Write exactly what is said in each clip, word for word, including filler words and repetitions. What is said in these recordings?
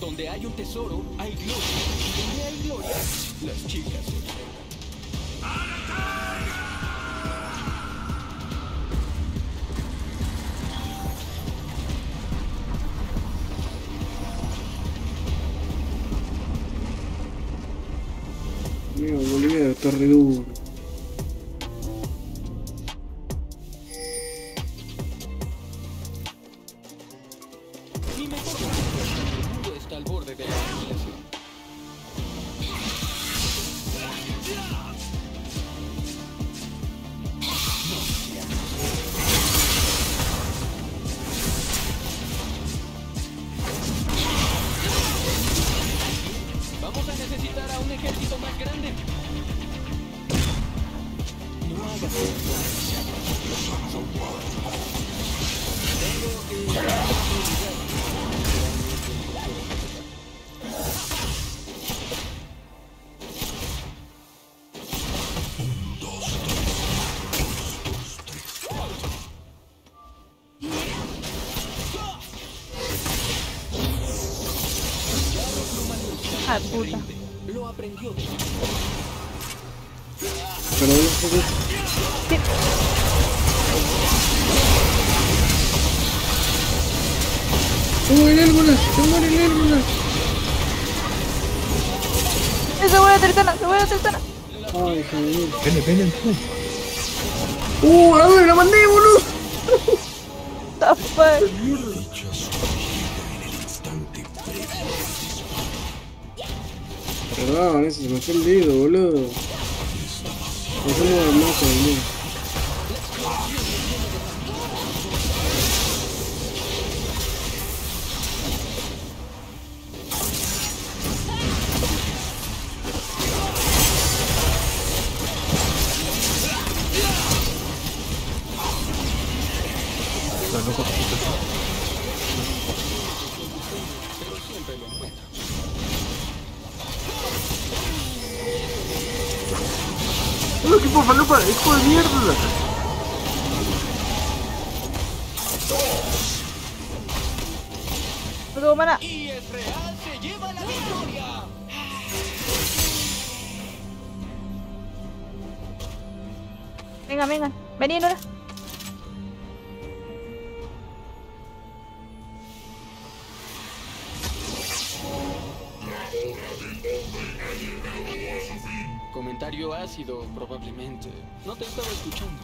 Donde hay un tesoro, hay gloria. Y donde hay gloria, las chicas. Mira, Bolivia está re duro. Mi mejor el mundo está al borde de la aniquilación. Vamos a necesitar a un ejército más grande. No hagas eso. Tengo que... Ah, puta. Lo aprendió. Pero un poco. Sí. ¡Se muere el Hércules! ¡Se muere el Hércules! Se muere la tritana, se muere la tritana. Ay, hija de mí. Ven, ven, ven. ¡Uh! ¡La doy! ¡La mandé, boludo! The fuck. Perdón, eso se me fue el dedo, boludo. Hacemos el mazo, boludo. ¡Hola, qué porfa, lupa! ¡Hijo de mierda! No tengo mana. Y es real, se lleva la victoria. Venga, venga. Vení, Nora. Comentario ácido, probablemente. No te estaba escuchando.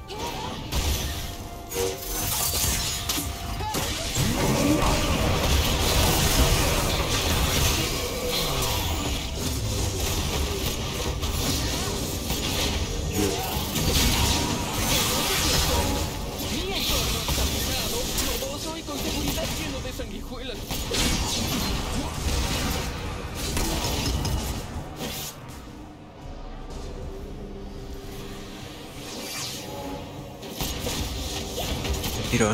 Mi entorno está pesado, lodoso y con seguridad lleno de sanguijuelas. Tiro, eh.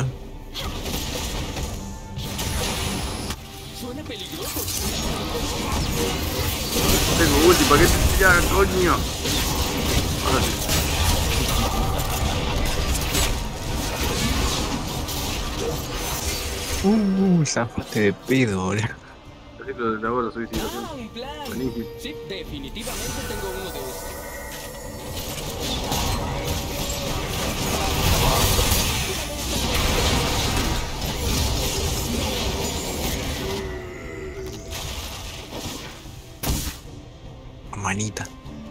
Suena peligroso. Tengo ulti, ¿para qué te tiras, coño? Ahora sí. Uh, zafaste de pedo, boludo. Así lo de ahora, soy situación. Ah, un plan. Buenísimo. Sí, definitivamente tengo uno de estos. Manita.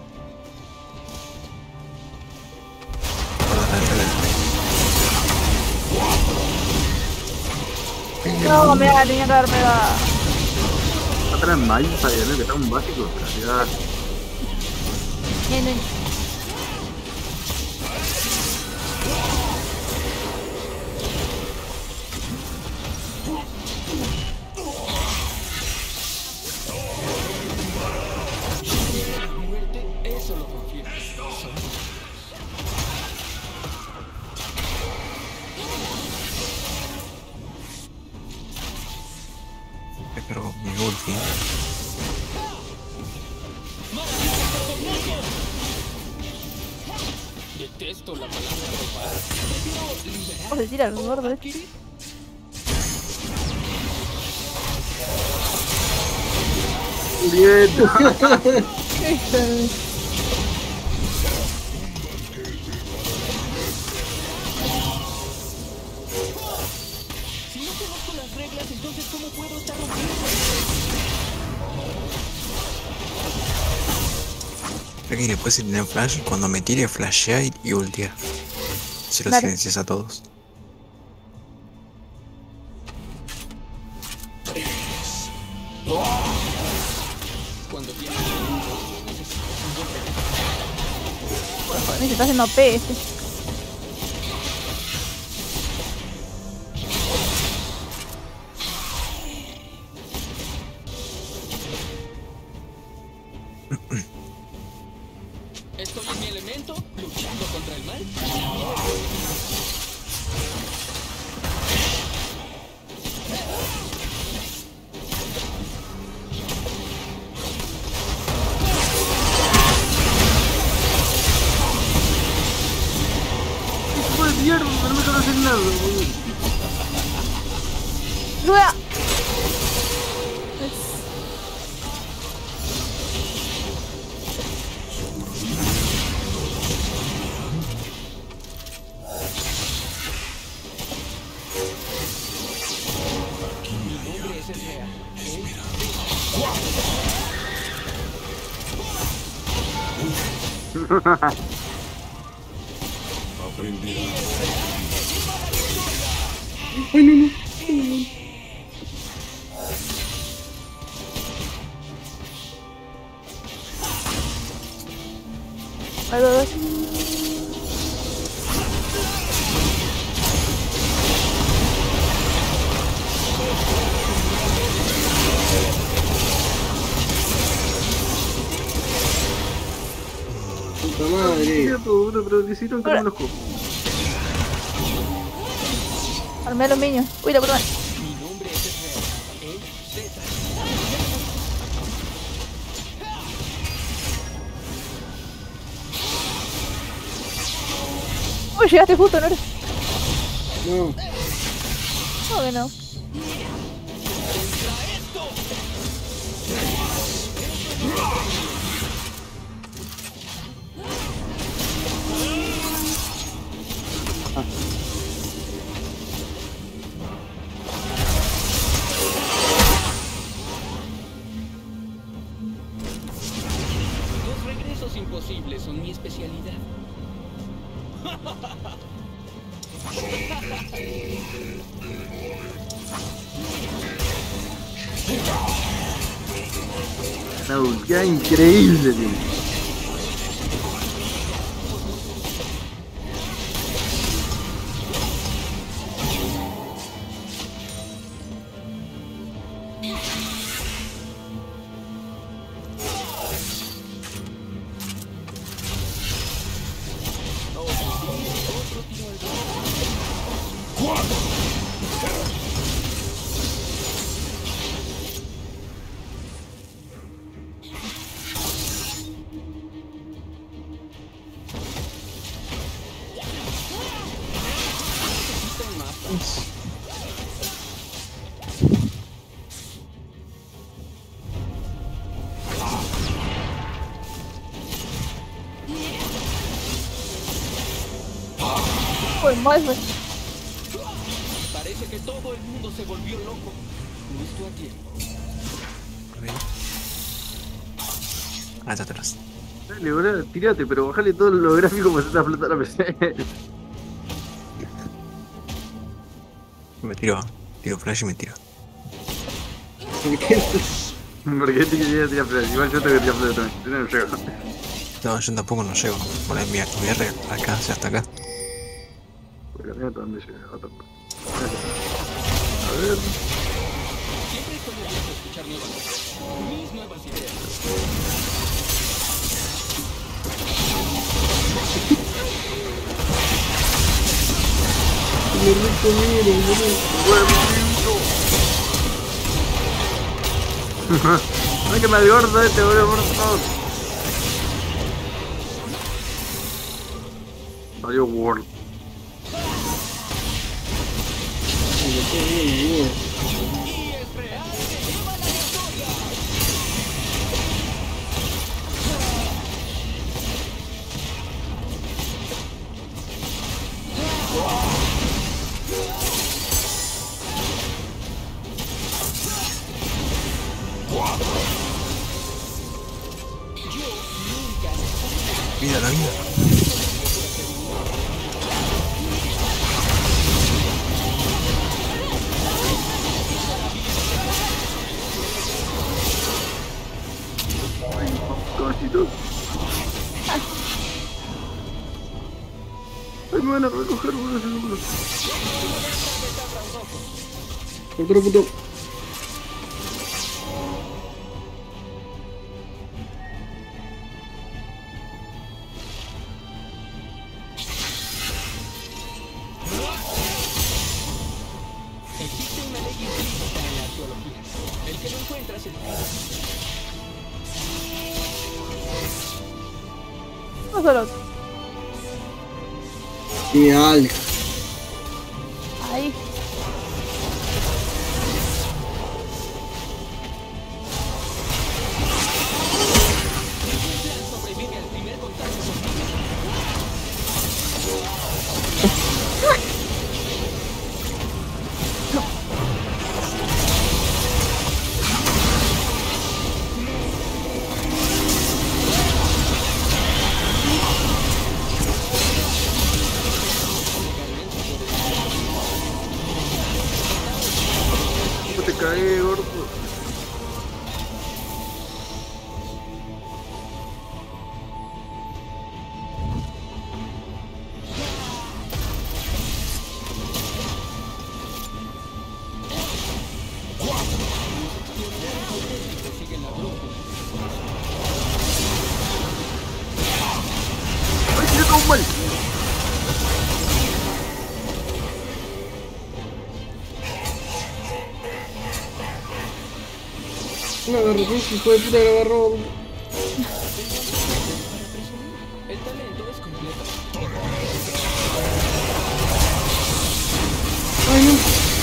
No, me da, tenía que haberme dado. Atrás en mayo, ¿sabes? Que está un básico. Gracias. Viene. Muerte, eso lo confirma. Pero mi ulti. Detesto la palabra probar. Prefiero liberar. Vamos a decir al gordo. Adquirir. Bien. Si no conozco las reglas, entonces ¿cómo puedo estar rompiendo? Creo que después si tiene flash, cuando me tire flashea y, y ultea. Si lo Dale. silencias a todos. Cuando tienes Me se está haciendo P este. estoy en mi elemento, luchando contra el mal. ¡Pues mierda! No me quiero hacer nada, boludo. ¡Rueda! Mi nombre es Ezreal. Ay, no, no. Ahí va, va. Puta madre. Cierto, boludo, pero le hicieron que no los cojo. Armé a los niños. Uy, la puta madre. Mi nombre es Ezreal. Es Z. Uy, llegaste justo, ¿no? No. No, que no. Los regresos imposibles son mi especialidad. Una ultia increíble, tío. Uy, mal, güey. Parece que todo el mundo se volvió loco. Justo a tiempo. Ah, está atrás. Dale, boludo, tirate, pero bajale todo lo gráfico como se está explotando la P C. Me tiro, tiro flash y me tiro. ¿Por qué? Porque este que llega a tirar flash. Igual yo tengo que tirar flash también. Si no, no llego. No, yo tampoco no llego. Bueno, mi, mi R alcanza hasta acá. Porque mira hasta dónde llega. Otro. A ver. Siempre estoy abierto a escuchar nuevas cosas. Mis nuevas ideas. Me recomieron, boludo. No que me algordo este, boludo, por favor. Salió World. Me quedé bien, bien. Y es real. ¡Lleva la victoria! Vida, la vida. Caballito. Ay, me van a recoger unos segundos. Otro puto. Existe una ley implícita en la arqueología. El que lo encuentra se libera. No solo. Genial. Ahí. Sobrevive al primer contacto contigo. ¿Cómo te caí, gordo? Siguen la brújula. ¡Ay, tiré todo mal! Me agarró, hijo de puta, me agarró. El talento es completo. Ay, no.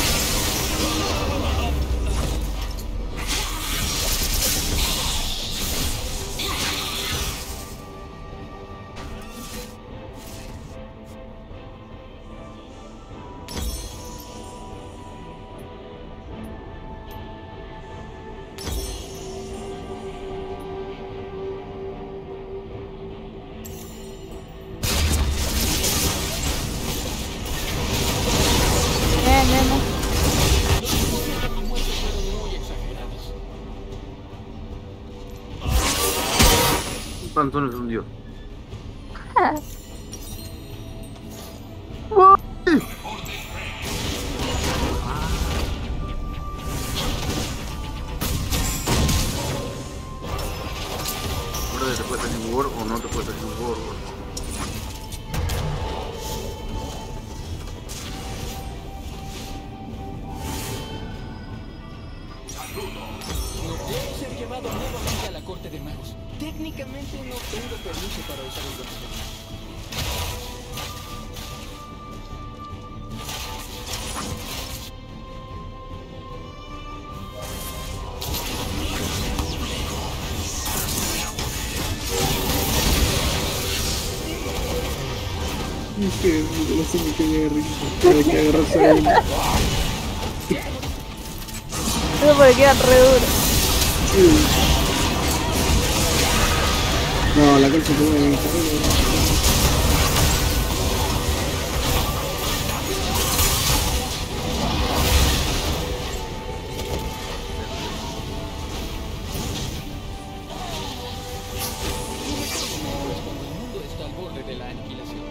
Bien, bien, bien. Los muertes fueron muy exagerados. Un panzón es un dios. Ahora te puedes hacer un Word o no te puedes hacer un Word. No puedo ser llevado nuevamente a la corte de magos. Técnicamente no tengo permiso para usar el conocimiento. Que no sé por qué me agarré. Hay que agarrarse ahí. Eso porque queda re duro. Sí. No, la concha tuvo que Cuando el mundo está al borde de la aniquilación.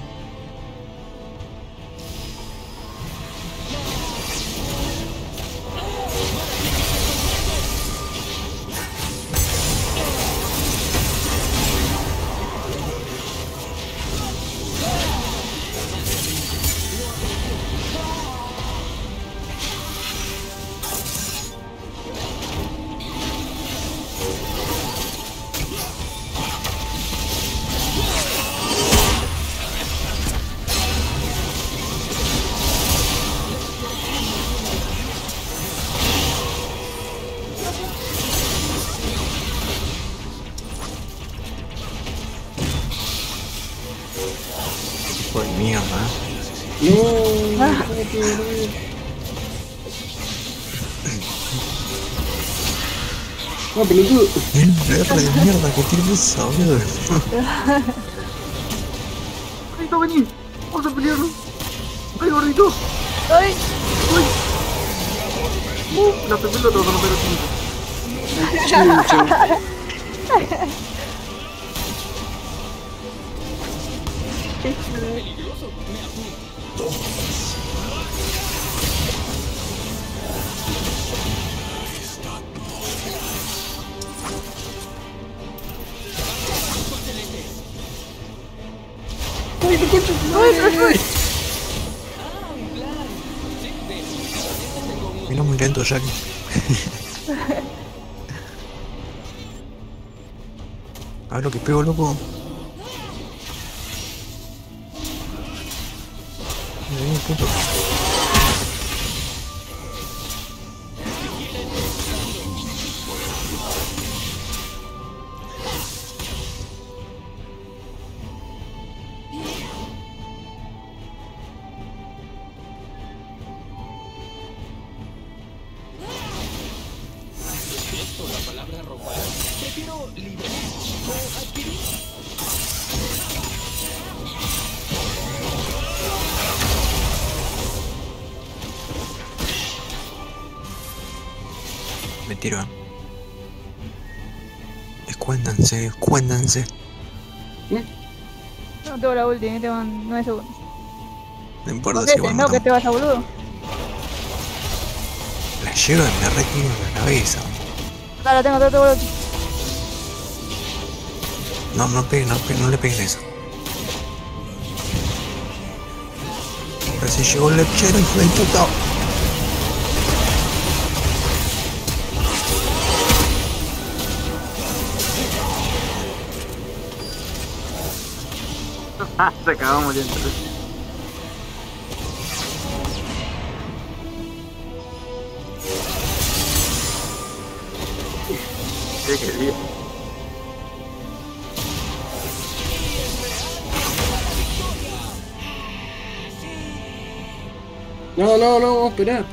Por mierda. no, Ah. no, que ver. No, pelotudo. El verde de mierda que tiene esa, boludo. Gordito, vení. Vamos a pelearlo. ¡Ay, gordito! ¡Ay! Uh, la pelota te vas a romper así. Peligroso, me apunto. ¡Ay, no concha! ¡Ay, ay, ay! Ah, un plan. Sí, de hecho, este tengo uno. Vino muy lento, Jackie. A ver lo que pego, loco. Ahí, puto. Esto, la palabra robar. Prefiero liberar o adquirir. Me tiro. Escuéndanse, escuéndanse. No tengo la ulti, tengo nueve segundos. No importa No, si que, van no, que te vaya, boludo. La llevo y me retiro en la cabeza. Claro, tengo todo, boludo. No, no pegues, no, pegue, no le peguen eso. Ahora se llegó el lechero, hijo del puta. Se acabó muriendo. ¿Qué quería? No, no, no, esperá.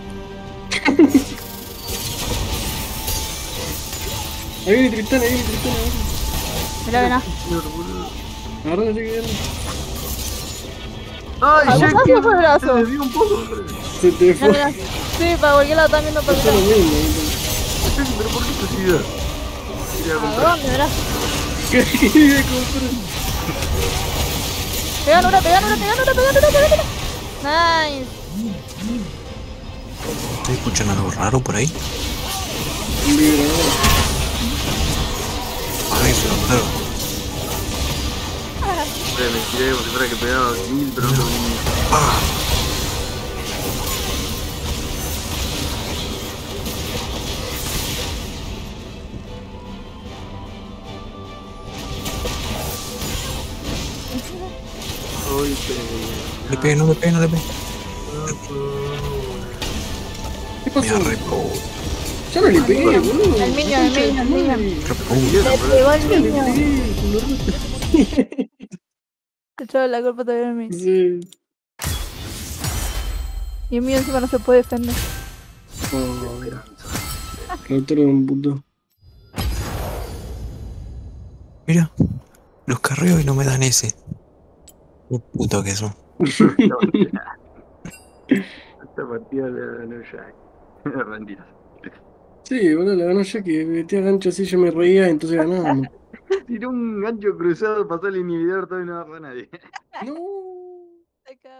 Ahí viene Tristán, ahí viene Tristán. Mirá, mirá. Ahora no sé qué viene. ¡Ay, Ah, Jackie! ¿cómo se fue el brazo? Se desvió un poco, hombre. Se te Mirá, fue. mirá. Sí, para cualquier lado están viendo para el Eso es lo lado. mismo. Jackie, ¿pero por qué exclusividad? Quería ¿A comprar. dónde, mirá? ¿Qué quería comprar? Pegan una, pegan una, pegan una, pegan una, pegan una. Nice. ¿Estoy escuchando algo raro por ahí? Un vibrador. Ay, se lo claro. Eh, me tiré como si fuera que pegaba mil, pero no lo vi. ¡Ah! Ay, pero... Le pegué, no le pegué, no le pegué. ¿Qué Me pasó? arrepo. Ya no le pegué, boludo. El minion, el minion, el minion. Repo. Le pegó el Ya le minion. pegué, culo roto. Se echó la culpa todavía a mí. Sí. Y el mío encima no se puede defender. Oh, Rotor de un puto. Mira, los carreo y no me dan ese. Qué puto que son. Esta partida le ganó Jack. Rendidas. Sí, boludo, la ganó ya que metía gancho así, yo me reía, entonces ganábamos. Tiró un gancho cruzado, pasó el inhibidor, todavía no agarró a nadie. No. Acá.